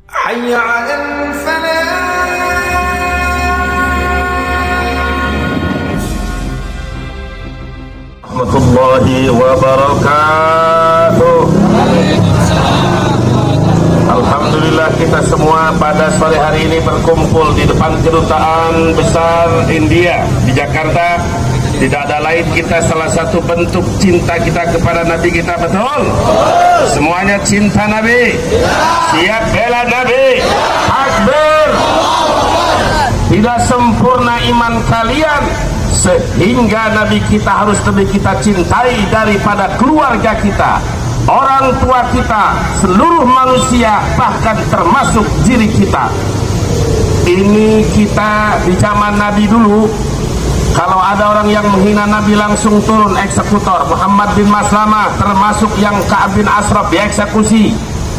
حي على الفلاح. Warahmatullahi wabarakatuh. Alhamdulillah kita semua pada sore hari ini berkumpul di depan Kedutaan Besar India di Jakarta. Tidak ada lain kita salah satu bentuk cinta kita kepada Nabi kita, betul? Semuanya cinta Nabi, siap bela Nabi. Akbar. Tidak sempurna iman kalian sehingga Nabi kita harus lebih kita cintai daripada keluarga kita, orang tua kita, seluruh manusia, bahkan termasuk diri kita. Ini kita di zaman Nabi dulu, kalau ada orang yang menghina Nabi langsung turun eksekutor. Muhammad bin Maslamah termasuk yang Ka'ab bin Ashraf dieksekusi,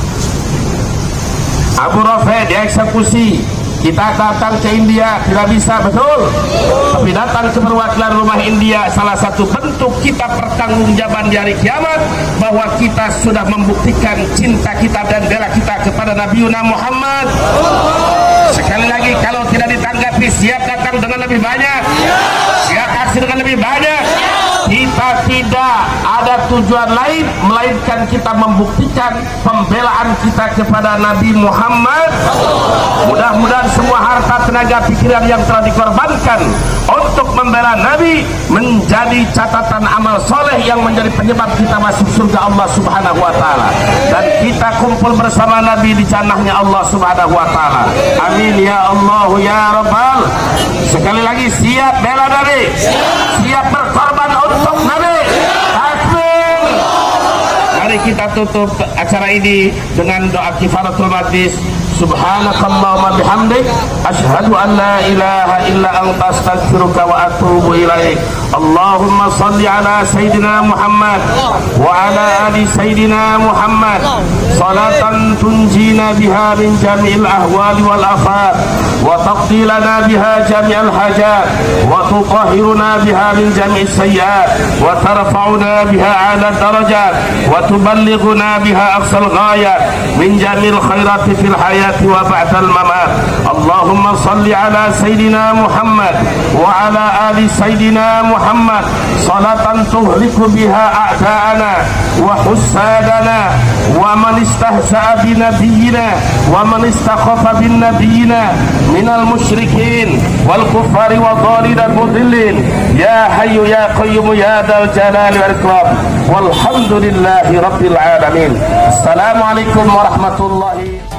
Abu Rafi dieksekusi. Kita datang ke India tidak bisa, betul? Tapi datang ke perwakilan rumah India, salah satu bentuk kita pertanggungjawaban di hari kiamat bahwa kita sudah membuktikan cinta kita dan bela kita kepada Nabi Muhammad. Sekali lagi, kalau tidak ditanggapi, siap datang dengan lebih banyak, siap aksi dengan lebih banyak. Kita tidak ada tujuan lain melainkan kita membuktikan pembelaan kita kepada Nabi Muhammad. Mudah-mudahan semua harta, tenaga, pikiran yang telah dikorbankan untuk membela Nabi menjadi catatan amal soleh yang menjadi penyebab kita masuk surga Allah Subhanahu wa Ta'ala, dan kita kumpul bersama Nabi di jannahnya Allah Subhanahu wa Ta'ala. Amin ya Allah ya Rabbal. Sekali lagi, siap bela Nabi, siap berkorban untuk Nabi. Takbir. Mari kita tutup acara ini dengan doa kifaratul majlis. Subhanakallahumma bihamdik, asyhadu an la ilaha illa anta, astaghfiruka wa atubu ilaik. Allahumma salli ala Sayyidina Muhammad wa ala ali Sayyidina Muhammad salatan tunjina biha min jami'il ahwali wal afat wa taqdi lana biha jami'al hajat wa tutahhiruna biha min jami'is sayyi'at wa tarfa'una biha 'ala darajat wa tuballighuna biha aqsal ghayat min jami'il khairati fil hayat wa ba'dal mamat. Allahumma salli ala Sayyidina Muhammad wa ala ali Sayyidina Muhammad salatan tuhliku biha a'da'ana wa hussadana wa man istahza'a bi nabiyyina wa man istakhafa bin nabiyyina minal musyrikin wal kuffari wa dhalin al mudillin ya hayyu ya qayyum ya dzal jalali wal ikram walhamdulillahi rabbil alamin. Assalamualaikum warahmatullahi